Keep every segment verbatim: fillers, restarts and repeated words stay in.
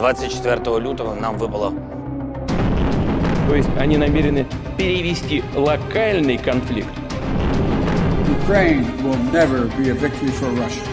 двадцать четвёртого лютого нам выпало. То есть они намерены перевести локальный конфликт. Ukraine will never be a victory for Russia.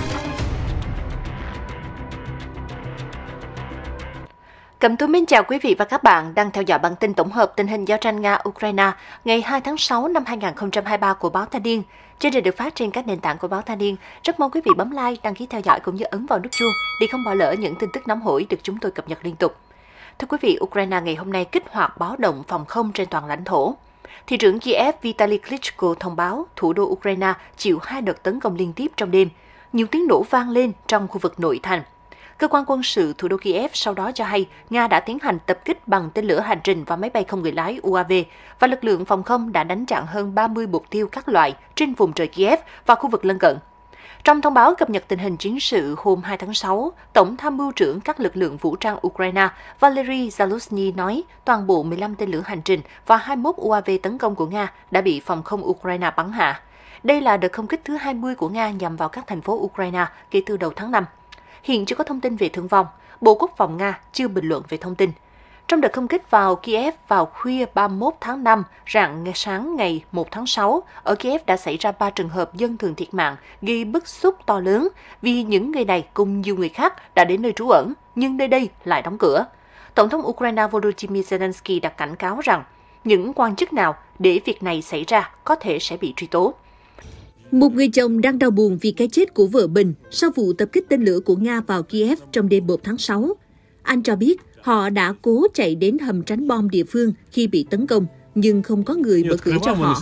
Cẩm Tú mến chào quý vị và các bạn đang theo dõi bản tin tổng hợp tình hình giao tranh Nga-Ukraine ngày hai tháng sáu năm hai nghìn không trăm hai mươi ba của báo Thanh niên. Chương trình được phát trên các nền tảng của báo Thanh niên. Rất mong quý vị bấm like, đăng ký theo dõi cũng như ấn vào nút chuông để không bỏ lỡ những tin tức nóng hổi được chúng tôi cập nhật liên tục. Thưa quý vị, Ukraine ngày hôm nay kích hoạt báo động phòng không trên toàn lãnh thổ. Thị trưởng Kiev Vitali Klitschko thông báo thủ đô Ukraine chịu hai đợt tấn công liên tiếp trong đêm. Nhiều tiếng nổ vang lên trong khu vực nội thành. Cơ quan quân sự thủ đô Kiev sau đó cho hay Nga đã tiến hành tập kích bằng tên lửa hành trình và máy bay không người lái u a vê và lực lượng phòng không đã đánh chặn hơn ba mươi mục tiêu các loại trên vùng trời Kiev và khu vực lân cận. Trong thông báo cập nhật tình hình chiến sự hôm hai tháng sáu, Tổng tham mưu trưởng các lực lượng vũ trang Ukraine Valery Zaluzhny nói toàn bộ mười lăm tên lửa hành trình và hai mươi mốt u a vê tấn công của Nga đã bị phòng không Ukraine bắn hạ. Đây là đợt không kích thứ hai mươi của Nga nhằm vào các thành phố Ukraine kể từ đầu tháng năm. Hiện chưa có thông tin về thương vong, Bộ Quốc phòng Nga chưa bình luận về thông tin. Trong đợt không kích vào Kiev vào khuya ba mươi mốt tháng năm, rạng sáng ngày một tháng sáu, ở Kiev đã xảy ra ba trường hợp dân thường thiệt mạng, gây bức xúc to lớn vì những người này cùng nhiều người khác đã đến nơi trú ẩn, nhưng nơi đây lại đóng cửa. Tổng thống Ukraine Volodymyr Zelensky đã cảnh cáo rằng những quan chức nào để việc này xảy ra có thể sẽ bị truy tố. Một người chồng đang đau buồn vì cái chết của vợ mình sau vụ tập kích tên lửa của Nga vào Kiev trong đêm một tháng sáu. Anh cho biết họ đã cố chạy đến hầm tránh bom địa phương khi bị tấn công, nhưng không có người mở cửa cho họ.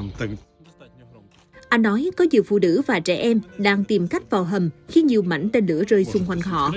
Anh nói có nhiều phụ nữ và trẻ em đang tìm cách vào hầm khi nhiều mảnh tên lửa rơi xung quanh họ.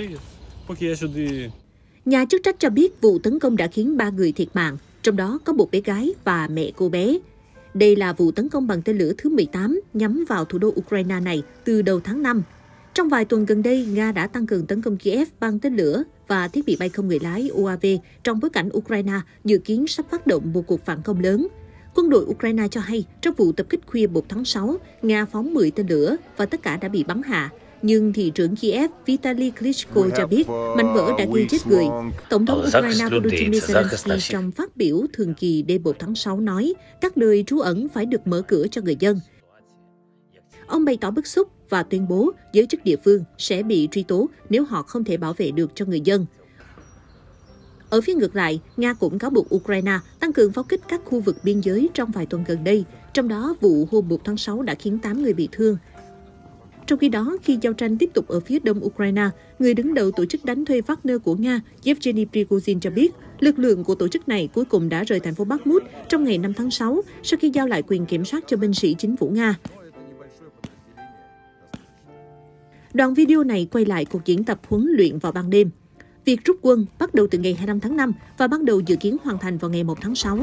Nhà chức trách cho biết vụ tấn công đã khiến ba người thiệt mạng, trong đó có một bé gái và mẹ cô bé. Đây là vụ tấn công bằng tên lửa thứ mười tám nhắm vào thủ đô Ukraine này từ đầu tháng năm. Trong vài tuần gần đây, Nga đã tăng cường tấn công Kiev bằng tên lửa và thiết bị bay không người lái u a vê trong bối cảnh Ukraine dự kiến sắp phát động một cuộc phản công lớn. Quân đội Ukraine cho hay trong vụ tập kích khuya một tháng sáu, Nga phóng mười tên lửa và tất cả đã bị bắn hạ. Nhưng thị trưởng Kiev Vitali Klitschko cho biết mảnh vỡ đã gây chết người. Tổng thống Ukraine Volodymyr Zelensky trong phát biểu thường kỳ đêm một tháng sáu nói các nơi trú ẩn phải được mở cửa cho người dân. Ông bày tỏ bức xúc và tuyên bố giới chức địa phương sẽ bị truy tố nếu họ không thể bảo vệ được cho người dân. Ở phía ngược lại, Nga cũng cáo buộc Ukraine tăng cường pháo kích các khu vực biên giới trong vài tuần gần đây, trong đó vụ hôm một tháng sáu đã khiến tám người bị thương. Trong khi đó, khi giao tranh tiếp tục ở phía đông Ukraine, người đứng đầu tổ chức đánh thuê Wagner của Nga, Yevgeny Prigozhin cho biết, lực lượng của tổ chức này cuối cùng đã rời thành phố Bakhmut trong ngày năm tháng sáu sau khi giao lại quyền kiểm soát cho binh sĩ chính phủ Nga. Đoạn video này quay lại cuộc diễn tập huấn luyện vào ban đêm. Việc rút quân bắt đầu từ ngày hai mươi lăm tháng năm và ban đầu dự kiến hoàn thành vào ngày một tháng sáu.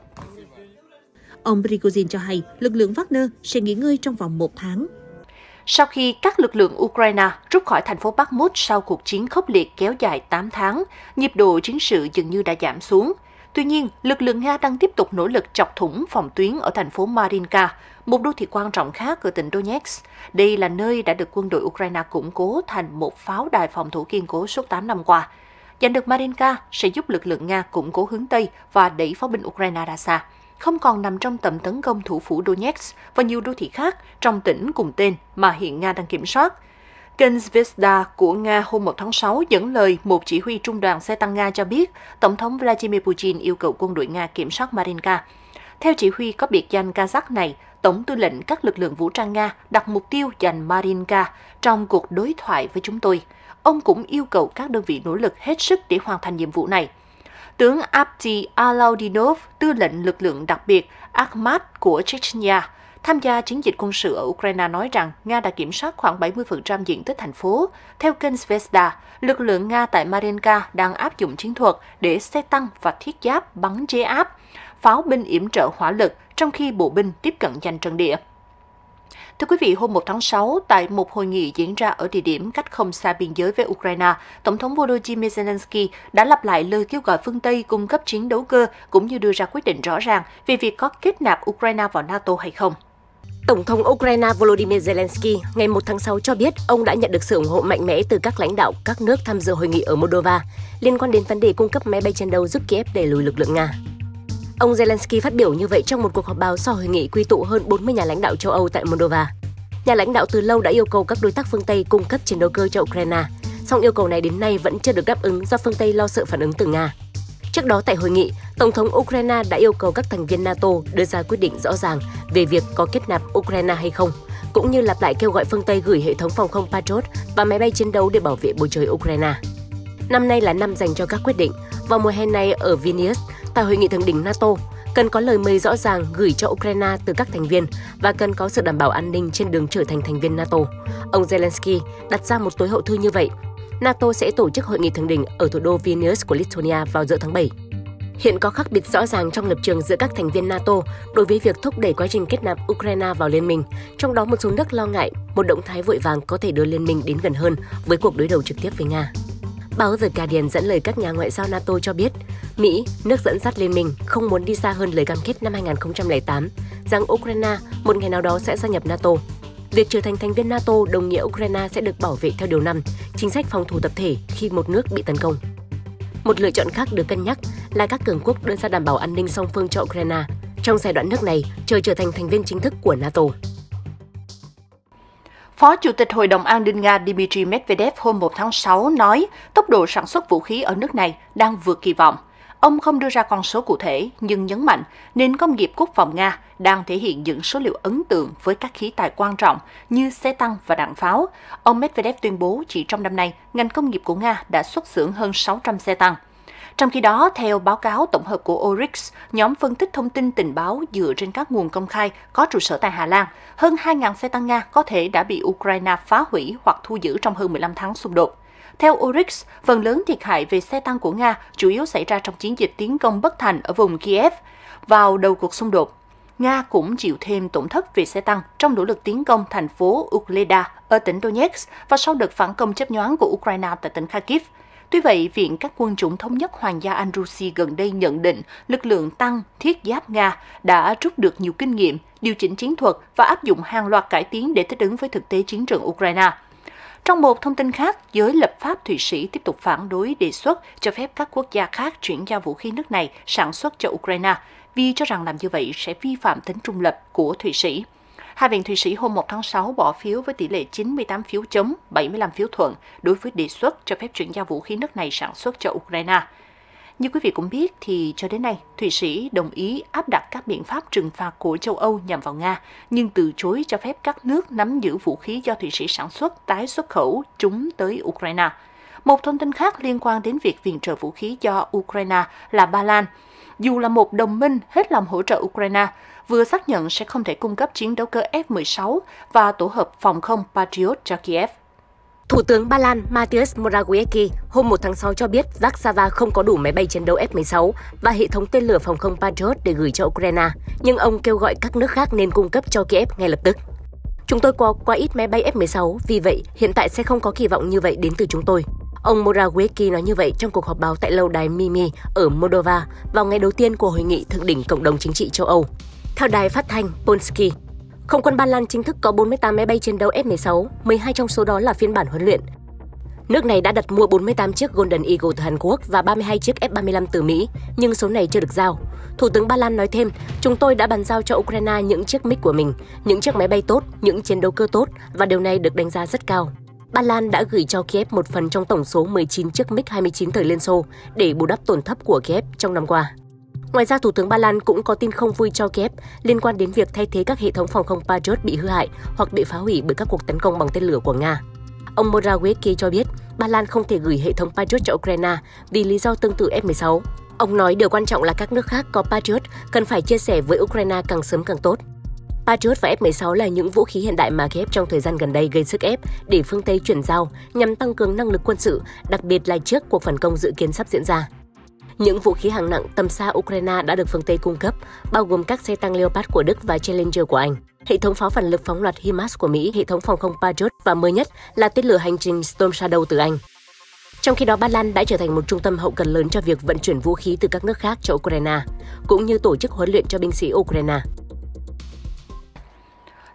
Ông Prigozhin cho hay lực lượng Wagner sẽ nghỉ ngơi trong vòng một tháng. Sau khi các lực lượng Ukraine rút khỏi thành phố Bakhmut sau cuộc chiến khốc liệt kéo dài tám tháng, nhịp độ chiến sự dường như đã giảm xuống. Tuy nhiên, lực lượng Nga đang tiếp tục nỗ lực chọc thủng phòng tuyến ở thành phố Marinka, một đô thị quan trọng khác ở tỉnh Donetsk. Đây là nơi đã được quân đội Ukraine củng cố thành một pháo đài phòng thủ kiên cố suốt tám năm qua. Giành được Marinka sẽ giúp lực lượng Nga củng cố hướng Tây và đẩy pháo binh Ukraine ra xa, không còn nằm trong tầm tấn công thủ phủ Donetsk và nhiều đô thị khác trong tỉnh cùng tên mà hiện Nga đang kiểm soát. Kênh Zvezda của Nga hôm một tháng sáu dẫn lời một chỉ huy trung đoàn xe tăng Nga cho biết Tổng thống Vladimir Putin yêu cầu quân đội Nga kiểm soát Marinka. Theo chỉ huy có biệt danh Kazakh này, Tổng tư lệnh các lực lượng vũ trang Nga đặt mục tiêu giành Marinka trong cuộc đối thoại với chúng tôi. Ông cũng yêu cầu các đơn vị nỗ lực hết sức để hoàn thành nhiệm vụ này. Tướng Avdiy Alaudinov, tư lệnh lực lượng đặc biệt Akhmat của Chechnya, tham gia chiến dịch quân sự ở Ukraine nói rằng Nga đã kiểm soát khoảng bảy mươi phần trăm diện tích thành phố. Theo kênh Zvezda, lực lượng Nga tại Marinka đang áp dụng chiến thuật để xe tăng và thiết giáp bắn chế áp, pháo binh yểm trợ hỏa lực trong khi bộ binh tiếp cận giành trận địa. Thưa quý vị, hôm một tháng sáu, tại một hội nghị diễn ra ở địa điểm cách không xa biên giới với Ukraine, Tổng thống Volodymyr Zelensky đã lặp lại lời kêu gọi phương Tây cung cấp chiến đấu cơ cũng như đưa ra quyết định rõ ràng về việc có kết nạp Ukraine vào NATO hay không. Tổng thống Ukraine Volodymyr Zelensky ngày một tháng sáu cho biết ông đã nhận được sự ủng hộ mạnh mẽ từ các lãnh đạo các nước tham dự hội nghị ở Moldova liên quan đến vấn đề cung cấp máy bay chiến đấu giúp Kiev đẩy lùi lực lượng Nga. Ông Zelensky phát biểu như vậy trong một cuộc họp báo sau hội nghị quy tụ hơn bốn mươi nhà lãnh đạo châu Âu tại Moldova. Nhà lãnh đạo từ lâu đã yêu cầu các đối tác phương Tây cung cấp chiến đấu cơ cho Ukraine, song yêu cầu này đến nay vẫn chưa được đáp ứng do phương Tây lo sợ phản ứng từ Nga. Trước đó tại hội nghị, Tổng thống Ukraine đã yêu cầu các thành viên NATO đưa ra quyết định rõ ràng về việc có kết nạp Ukraine hay không, cũng như lặp lại kêu gọi phương Tây gửi hệ thống phòng không Patriot và máy bay chiến đấu để bảo vệ bầu trời Ukraine. Năm nay là năm dành cho các quyết định. Vào mùa hè này ở Vilnius, tại hội nghị thượng đỉnh NATO, cần có lời mời rõ ràng gửi cho Ukraine từ các thành viên và cần có sự đảm bảo an ninh trên đường trở thành thành viên NATO. Ông Zelensky đặt ra một tối hậu thư như vậy. NATO sẽ tổ chức hội nghị thượng đỉnh ở thủ đô Vilnius của Lithuania vào giữa tháng bảy. Hiện có khác biệt rõ ràng trong lập trường giữa các thành viên NATO đối với việc thúc đẩy quá trình kết nạp Ukraine vào liên minh, trong đó một số nước lo ngại một động thái vội vàng có thể đưa liên minh đến gần hơn với cuộc đối đầu trực tiếp với Nga. Báo The Guardian dẫn lời các nhà ngoại giao NATO cho biết, Mỹ, nước dẫn dắt liên minh, không muốn đi xa hơn lời cam kết năm hai nghìn không trăm lẻ tám rằng Ukraine một ngày nào đó sẽ gia nhập NATO. Việc trở thành thành viên NATO đồng nghĩa Ukraine sẽ được bảo vệ theo điều năm, chính sách phòng thủ tập thể khi một nước bị tấn công. Một lựa chọn khác được cân nhắc là các cường quốc đưa ra đảm bảo an ninh song phương cho Ukraine trong giai đoạn nước này chờ trở thành thành viên chính thức của NATO. Phó Chủ tịch Hội đồng An ninh Nga Dmitry Medvedev hôm một tháng sáu nói tốc độ sản xuất vũ khí ở nước này đang vượt kỳ vọng. Ông không đưa ra con số cụ thể, nhưng nhấn mạnh nền công nghiệp quốc phòng Nga đang thể hiện những số liệu ấn tượng với các khí tài quan trọng như xe tăng và đạn pháo. Ông Medvedev tuyên bố chỉ trong năm nay, ngành công nghiệp của Nga đã xuất xưởng hơn sáu trăm xe tăng. Trong khi đó, theo báo cáo tổng hợp của Oryx, nhóm phân tích thông tin tình báo dựa trên các nguồn công khai có trụ sở tại Hà Lan, hơn hai nghìn xe tăng Nga có thể đã bị Ukraine phá hủy hoặc thu giữ trong hơn mười lăm tháng xung đột. Theo Oryx, phần lớn thiệt hại về xe tăng của Nga chủ yếu xảy ra trong chiến dịch tiến công bất thành ở vùng Kiev vào đầu cuộc xung đột. Nga cũng chịu thêm tổn thất về xe tăng trong nỗ lực tiến công thành phố Ukleda ở tỉnh Donetsk và sau đợt phản công chớp nhoáng của Ukraine tại tỉnh Kharkiv. Tuy vậy, Viện các quân chủng thống nhất Hoàng gia Anh Russia gần đây nhận định lực lượng tăng thiết giáp Nga đã rút được nhiều kinh nghiệm, điều chỉnh chiến thuật và áp dụng hàng loạt cải tiến để thích ứng với thực tế chiến trường Ukraine. Trong một thông tin khác, giới lập pháp Thụy Sĩ tiếp tục phản đối đề xuất cho phép các quốc gia khác chuyển giao vũ khí nước này sản xuất cho Ukraine vì cho rằng làm như vậy sẽ vi phạm tính trung lập của Thụy Sĩ. Hạ viện Thụy Sĩ hôm một tháng sáu bỏ phiếu với tỷ lệ chín mươi tám phiếu chống, bảy mươi lăm phiếu thuận đối với đề xuất cho phép chuyển giao vũ khí nước này sản xuất cho Ukraine. Như quý vị cũng biết thì cho đến nay, Thụy Sĩ đồng ý áp đặt các biện pháp trừng phạt của châu Âu nhằm vào Nga, nhưng từ chối cho phép các nước nắm giữ vũ khí do Thụy Sĩ sản xuất tái xuất khẩu chúng tới Ukraine. Một thông tin khác liên quan đến việc viện trợ vũ khí cho Ukraine là Ba Lan, dù là một đồng minh hết lòng hỗ trợ Ukraine, vừa xác nhận sẽ không thể cung cấp chiến đấu cơ F mười sáu và tổ hợp phòng không Patriot cho Kiev. Thủ tướng Ba Lan Mateusz Morawiecki hôm một tháng sáu cho biết Warsaw không có đủ máy bay chiến đấu F mười sáu và hệ thống tên lửa phòng không Patriot để gửi cho Ukraine, nhưng ông kêu gọi các nước khác nên cung cấp cho Kiev ngay lập tức. Chúng tôi có quá ít máy bay F mười sáu, vì vậy hiện tại sẽ không có kỳ vọng như vậy đến từ chúng tôi. Ông Morawiecki nói như vậy trong cuộc họp báo tại lâu đài Mimi ở Moldova vào ngày đầu tiên của hội nghị thượng đỉnh Cộng đồng Chính trị châu Âu. Theo đài phát thanh Polski, Không quân Ba Lan chính thức có bốn mươi tám máy bay chiến đấu F mười sáu, mười hai trong số đó là phiên bản huấn luyện. Nước này đã đặt mua bốn mươi tám chiếc Golden Eagle từ Hàn Quốc và ba mươi hai chiếc F ba mươi lăm từ Mỹ, nhưng số này chưa được giao. Thủ tướng Ba Lan nói thêm, chúng tôi đã bàn giao cho Ukraine những chiếc MiG của mình, những chiếc máy bay tốt, những chiến đấu cơ tốt và điều này được đánh giá rất cao. Ba Lan đã gửi cho Kiev một phần trong tổng số mười chín chiếc MiG hai mươi chín thời Liên Xô để bù đắp tổn thất của Kiev trong năm qua. Ngoài ra, Thủ tướng Ba Lan cũng có tin không vui cho Kiev liên quan đến việc thay thế các hệ thống phòng không Patriot bị hư hại hoặc bị phá hủy bởi các cuộc tấn công bằng tên lửa của Nga. Ông Morawiecki cho biết Ba Lan không thể gửi hệ thống Patriot cho Ukraine vì lý do tương tự F mười sáu. Ông nói điều quan trọng là các nước khác có Patriot cần phải chia sẻ với Ukraine càng sớm càng tốt. Patriot và F mười sáu là những vũ khí hiện đại mà Kiev trong thời gian gần đây gây sức ép để phương Tây chuyển giao nhằm tăng cường năng lực quân sự, đặc biệt là trước cuộc phản công dự kiến sắp diễn ra. Những vũ khí hạng nặng tầm xa Ukraine đã được phương Tây cung cấp, bao gồm các xe tăng Leopard của Đức và Challenger của Anh, hệ thống pháo phản lực phóng loạt HIMARS của Mỹ, hệ thống phòng không Patriot và mới nhất là tên lửa hành trình Storm Shadow từ Anh. Trong khi đó, Ba Lan đã trở thành một trung tâm hậu cần lớn cho việc vận chuyển vũ khí từ các nước khác cho Ukraine, cũng như tổ chức huấn luyện cho binh sĩ Ukraine.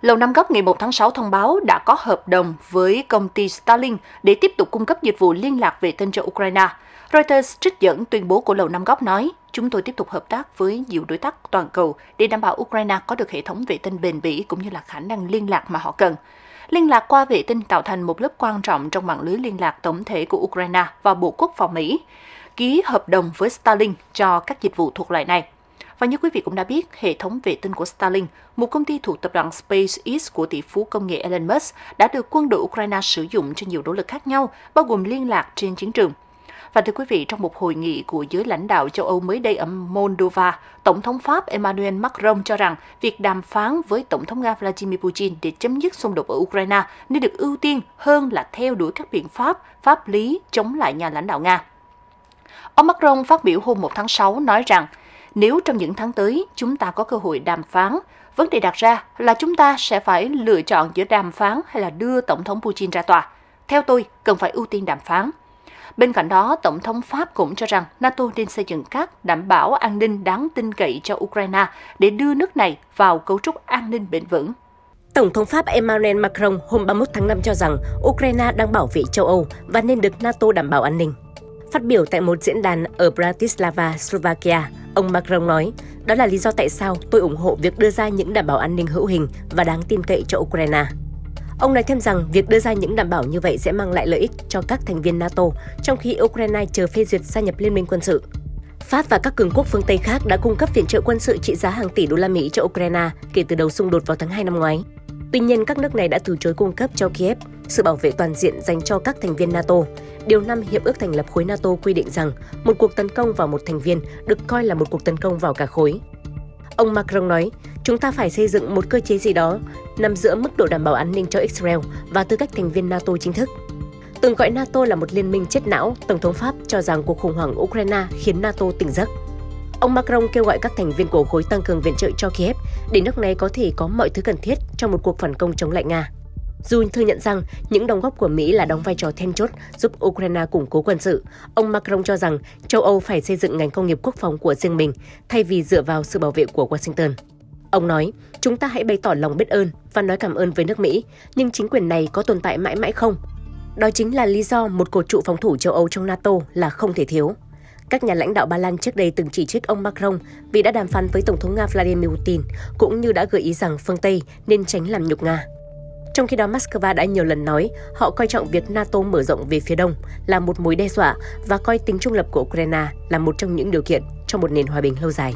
Lầu Năm Góc ngày một tháng sáu thông báo đã có hợp đồng với công ty Starlink để tiếp tục cung cấp dịch vụ liên lạc vệ tinh cho Ukraine. Reuters trích dẫn tuyên bố của Lầu Năm Góc nói, chúng tôi tiếp tục hợp tác với nhiều đối tác toàn cầu để đảm bảo Ukraine có được hệ thống vệ tinh bền bỉ cũng như là khả năng liên lạc mà họ cần. Liên lạc qua vệ tinh tạo thành một lớp quan trọng trong mạng lưới liên lạc tổng thể của Ukraine và Bộ Quốc phòng Mỹ, ký hợp đồng với Starlink cho các dịch vụ thuộc loại này. Và như quý vị cũng đã biết, hệ thống vệ tinh của Starlink, một công ty thuộc tập đoàn SpaceX của tỷ phú công nghệ Elon Musk, đã được quân đội Ukraine sử dụng cho nhiều nỗ lực khác nhau, bao gồm liên lạc trên chiến trường. Và thưa quý vị, trong một hội nghị của giới lãnh đạo châu Âu mới đây ở Moldova, Tổng thống Pháp Emmanuel Macron cho rằng việc đàm phán với Tổng thống Nga Vladimir Putin để chấm dứt xung đột ở Ukraine nên được ưu tiên hơn là theo đuổi các biện pháp pháp lý chống lại nhà lãnh đạo Nga. Ông Macron phát biểu hôm một tháng sáu nói rằng, nếu trong những tháng tới chúng ta có cơ hội đàm phán, vấn đề đặt ra là chúng ta sẽ phải lựa chọn giữa đàm phán hay là đưa Tổng thống Putin ra tòa. Theo tôi, cần phải ưu tiên đàm phán. Bên cạnh đó, Tổng thống Pháp cũng cho rằng NATO nên xây dựng các đảm bảo an ninh đáng tin cậy cho Ukraine để đưa nước này vào cấu trúc an ninh bền vững. Tổng thống Pháp Emmanuel Macron hôm ba mươi mốt tháng năm cho rằng Ukraine đang bảo vệ châu Âu và nên được NATO đảm bảo an ninh. Phát biểu tại một diễn đàn ở Bratislava, Slovakia, ông Macron nói, đó là lý do tại sao tôi ủng hộ việc đưa ra những đảm bảo an ninh hữu hình và đáng tin cậy cho Ukraine. Ông nói thêm rằng việc đưa ra những đảm bảo như vậy sẽ mang lại lợi ích cho các thành viên NATO, trong khi Ukraine chờ phê duyệt gia nhập liên minh quân sự. Pháp và các cường quốc phương Tây khác đã cung cấp viện trợ quân sự trị giá hàng tỷ đô la Mỹ cho Ukraine kể từ đầu xung đột vào tháng hai năm ngoái. Tuy nhiên, các nước này đã từ chối cung cấp cho Kiev sự bảo vệ toàn diện dành cho các thành viên NATO. Điều năm Hiệp ước thành lập khối NATO quy định rằng một cuộc tấn công vào một thành viên được coi là một cuộc tấn công vào cả khối. Ông Macron nói, chúng ta phải xây dựng một cơ chế gì đó nằm giữa mức độ đảm bảo an ninh cho Israel và tư cách thành viên NATO chính thức. Từng gọi NATO là một liên minh chết não, Tổng thống Pháp cho rằng cuộc khủng hoảng Ukraine khiến NATO tỉnh giấc. Ông Macron kêu gọi các thành viên của khối tăng cường viện trợ cho Kiev để nước này có thể có mọi thứ cần thiết trong một cuộc phản công chống lại Nga. Dù thừa nhận rằng những đóng góp của Mỹ là đóng vai trò then chốt giúp Ukraine củng cố quân sự, ông Macron cho rằng châu Âu phải xây dựng ngành công nghiệp quốc phòng của riêng mình thay vì dựa vào sự bảo vệ của Washington. Ông nói, chúng ta hãy bày tỏ lòng biết ơn và nói cảm ơn với nước Mỹ, nhưng chính quyền này có tồn tại mãi mãi không? Đó chính là lý do một cột trụ phòng thủ châu Âu trong NATO là không thể thiếu. Các nhà lãnh đạo Ba Lan trước đây từng chỉ trích ông Macron vì đã đàm phán với Tổng thống Nga Vladimir Putin, cũng như đã gợi ý rằng phương Tây nên tránh làm nhục Nga. Trong khi đó, Moscow đã nhiều lần nói họ coi trọng việc NATO mở rộng về phía đông là một mối đe dọa và coi tính trung lập của Ukraine là một trong những điều kiện cho một nền hòa bình lâu dài.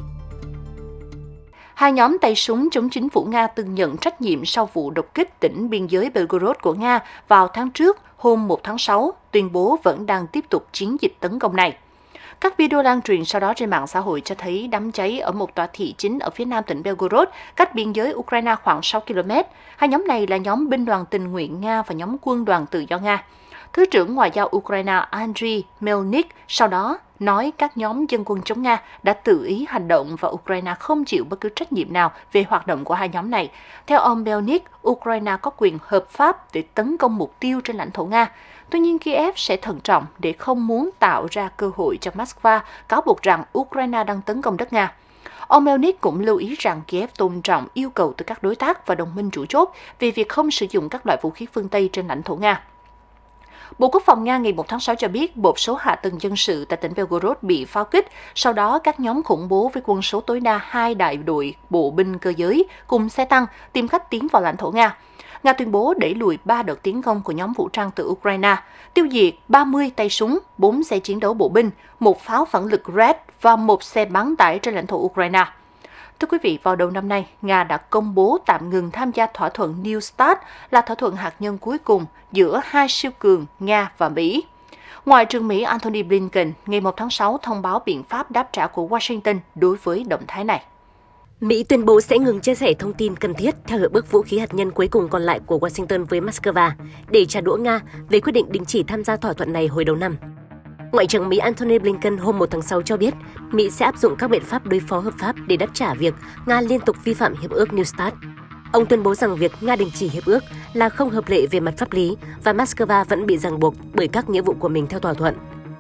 Hai nhóm tay súng chống chính phủ Nga từng nhận trách nhiệm sau vụ đột kích tỉnh biên giới Belgorod của Nga vào tháng trước, hôm một tháng sáu, tuyên bố vẫn đang tiếp tục chiến dịch tấn công này. Các video lan truyền sau đó trên mạng xã hội cho thấy đám cháy ở một tòa thị chính ở phía nam tỉnh Belgorod, cách biên giới Ukraine khoảng sáu ki lô mét. Hai nhóm này là nhóm binh đoàn tình nguyện Nga và nhóm quân đoàn tự do Nga. Thứ trưởng Ngoại giao Ukraine Andriy Melnik sau đó nói các nhóm dân quân chống Nga đã tự ý hành động và Ukraine không chịu bất cứ trách nhiệm nào về hoạt động của hai nhóm này. Theo ông Melnik, Ukraine có quyền hợp pháp để tấn công mục tiêu trên lãnh thổ Nga. Tuy nhiên, Kiev sẽ thận trọng để không muốn tạo ra cơ hội cho Moscow cáo buộc rằng Ukraine đang tấn công đất Nga. Ông Melnik cũng lưu ý rằng Kiev tôn trọng yêu cầu từ các đối tác và đồng minh chủ chốt về việc không sử dụng các loại vũ khí phương Tây trên lãnh thổ Nga. Bộ Quốc phòng Nga ngày một tháng sáu cho biết một số hạ tầng dân sự tại tỉnh Belgorod bị pháo kích, sau đó các nhóm khủng bố với quân số tối đa hai đại đội bộ binh cơ giới cùng xe tăng tìm cách tiến vào lãnh thổ Nga. Nga tuyên bố đẩy lùi ba đợt tiến công của nhóm vũ trang từ Ukraine, tiêu diệt ba mươi tay súng, bốn xe chiến đấu bộ binh, một pháo phản lực Red và một xe bắn tải trên lãnh thổ Ukraine. Thưa quý vị, vào đầu năm nay, Nga đã công bố tạm ngừng tham gia thỏa thuận New START là thỏa thuận hạt nhân cuối cùng giữa hai siêu cường Nga và Mỹ. Ngoại trưởng Mỹ Antony Blinken ngày một tháng sáu thông báo biện pháp đáp trả của Washington đối với động thái này. Mỹ tuyên bố sẽ ngừng chia sẻ thông tin cần thiết theo hiệp ước vũ khí hạt nhân cuối cùng còn lại của Washington với Moscow để trả đũa Nga về quyết định đình chỉ tham gia thỏa thuận này hồi đầu năm. Ngoại trưởng Mỹ Antony Blinken hôm một tháng sáu cho biết Mỹ sẽ áp dụng các biện pháp đối phó hợp pháp để đáp trả việc Nga liên tục vi phạm hiệp ước New START. Ông tuyên bố rằng việc Nga đình chỉ hiệp ước là không hợp lệ về mặt pháp lý và Moscow vẫn bị ràng buộc bởi các nghĩa vụ của mình theo thỏa thuận.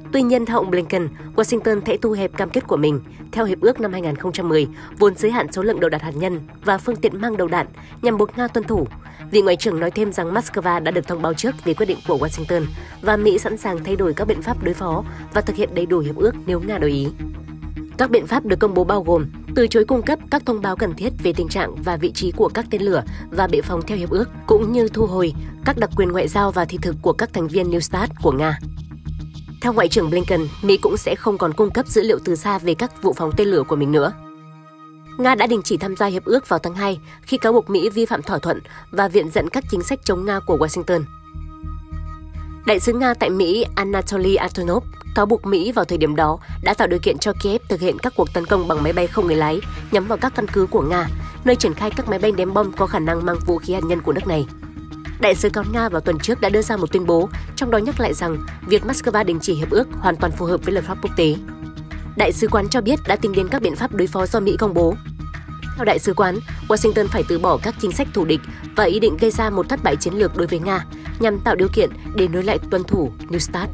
Tuy nhiên, theo ông Blinken, Washington sẽ thu hẹp cam kết của mình theo Hiệp ước năm hai nghìn không trăm mười, vốn giới hạn số lượng đầu đạn hạt nhân và phương tiện mang đầu đạn nhằm buộc Nga tuân thủ. Vị Ngoại trưởng nói thêm rằng Moscow đã được thông báo trước về quyết định của Washington và Mỹ sẵn sàng thay đổi các biện pháp đối phó và thực hiện đầy đủ hiệp ước nếu Nga đồng ý. Các biện pháp được công bố bao gồm từ chối cung cấp các thông báo cần thiết về tình trạng và vị trí của các tên lửa và bệ phóng theo hiệp ước, cũng như thu hồi các đặc quyền ngoại giao và thị thực của các thành viên New START của Nga. Theo Ngoại trưởng Blinken, Mỹ cũng sẽ không còn cung cấp dữ liệu từ xa về các vụ phóng tên lửa của mình nữa. Nga đã đình chỉ tham gia hiệp ước vào tháng hai khi cáo buộc Mỹ vi phạm thỏa thuận và viện dẫn các chính sách chống Nga của Washington. Đại sứ Nga tại Mỹ Anatoly Antonov cáo buộc Mỹ vào thời điểm đó đã tạo điều kiện cho Kiev thực hiện các cuộc tấn công bằng máy bay không người lái nhắm vào các căn cứ của Nga, nơi triển khai các máy bay ném bom có khả năng mang vũ khí hạt nhân của nước này. Đại sứ quán Nga vào tuần trước đã đưa ra một tuyên bố, trong đó nhắc lại rằng việc Moscow đình chỉ hiệp ước hoàn toàn phù hợp với luật pháp quốc tế. Đại sứ quán cho biết đã tính đến các biện pháp đối phó do Mỹ công bố. Theo đại sứ quán, Washington phải từ bỏ các chính sách thù địch và ý định gây ra một thất bại chiến lược đối với Nga nhằm tạo điều kiện để nối lại tuân thủ New START.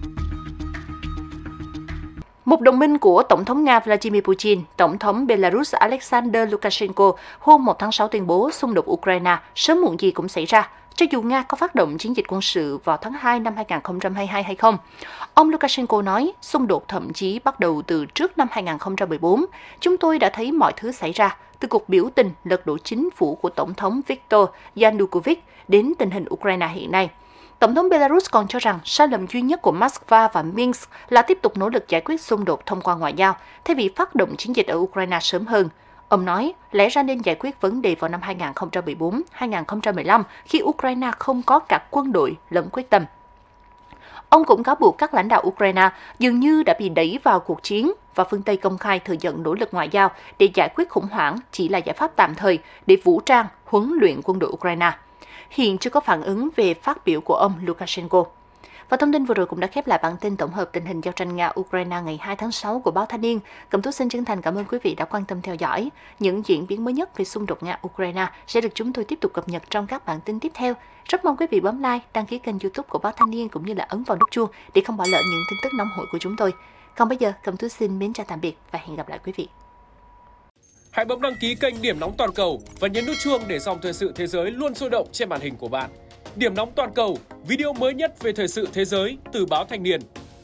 Một đồng minh của Tổng thống Nga Vladimir Putin, Tổng thống Belarus Alexander Lukashenko hôm một tháng sáu tuyên bố xung đột Ukraine sớm muộn gì cũng xảy ra, cho dù Nga có phát động chiến dịch quân sự vào tháng hai năm hai nghìn không trăm hai mươi hai hay không. Ông Lukashenko nói, xung đột thậm chí bắt đầu từ trước năm hai nghìn không trăm mười bốn. Chúng tôi đã thấy mọi thứ xảy ra, từ cuộc biểu tình lật đổ chính phủ của Tổng thống Viktor Yanukovych đến tình hình Ukraine hiện nay. Tổng thống Belarus còn cho rằng sai lầm duy nhất của Moscow và Minsk là tiếp tục nỗ lực giải quyết xung đột thông qua ngoại giao, thay vì phát động chiến dịch ở Ukraine sớm hơn. Ông nói, lẽ ra nên giải quyết vấn đề vào năm hai nghìn không trăm mười bốn đến hai nghìn không trăm mười lăm khi Ukraine không có cả quân đội lẫn quyết tâm. Ông cũng cáo buộc các lãnh đạo Ukraine dường như đã bị đẩy vào cuộc chiến và phương Tây công khai thừa nhận nỗ lực ngoại giao để giải quyết khủng hoảng chỉ là giải pháp tạm thời để vũ trang, huấn luyện quân đội Ukraine. Hiện chưa có phản ứng về phát biểu của ông Lukashenko. Và thông tin vừa rồi cũng đã khép lại bản tin tổng hợp tình hình giao tranh Nga-Ukraine ngày hai tháng sáu của báo Thanh niên. Cẩm Tú xin chân thành cảm ơn quý vị đã quan tâm theo dõi. Những diễn biến mới nhất về xung đột Nga-Ukraine sẽ được chúng tôi tiếp tục cập nhật trong các bản tin tiếp theo. Rất mong quý vị bấm like, đăng ký kênh YouTube của báo Thanh niên cũng như là ấn vào nút chuông để không bỏ lỡ những tin tức nóng hổi của chúng tôi. Còn bây giờ, Cẩm Tú xin mến chào tạm biệt và hẹn gặp lại quý vị. Hãy bấm đăng ký kênh Điểm Nóng Toàn Cầu và nhấn nút chuông để dòng thời sự thế giới luôn sôi động trên màn hình của bạn. Điểm Nóng Toàn Cầu, video mới nhất về thời sự thế giới từ báo Thanh niên.